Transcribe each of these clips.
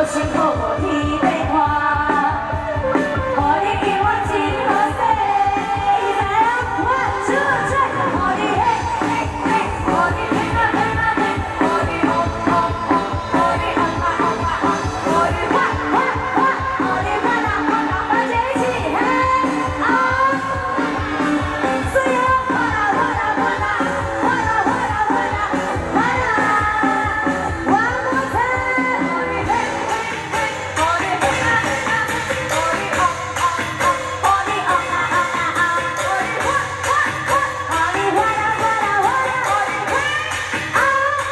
辛苦无天地看，互你永远真好势。来啊，我出出，互你嘿嘿嘿，互你嘿啊嘿啊嘿，互你轰轰轰，互你轰啊轰啊轰，互你哗哗哗，互你哗啦哗啦，大家一起嘿啊！水啊，哗啦哗啦哗啦，哗啦哗啦哗啦哗啦，我不猜，互你嘿嘿嘿，互你嘿啊嘿啊嘿，互你轰轰轰，互你轰啊轰啊轰，互你哗哗哗，互你哗啦哗啦哗啦，互你嘿啊！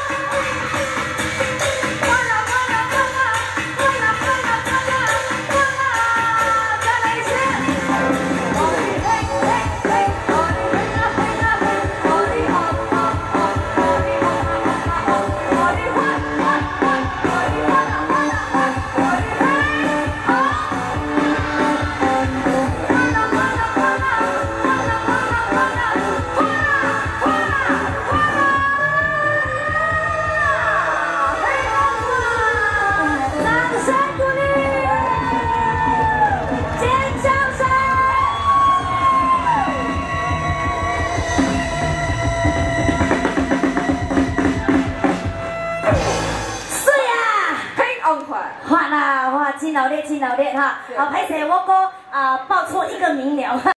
哗啦哗啦哗啦，哗啦哗啦哗啦，哗啦，再来一次。互你嘿嘿嘿，互你嘿啊嘿啊嘿，互你轰轰轰，互你轰啊轰啊轰，互你哗哗哗，互你哗啦哗啦哗，互你嘿啊！哗啦哗啦哗啦，哗啦哗啦哗啦，哗啦哗啦哗啦，嘿啊！掌声鼓励，尖叫声。水啊！ 嘿，on 快！ 哇啦哇，真努力，真努力哈！啊，歹势我报错一个名了。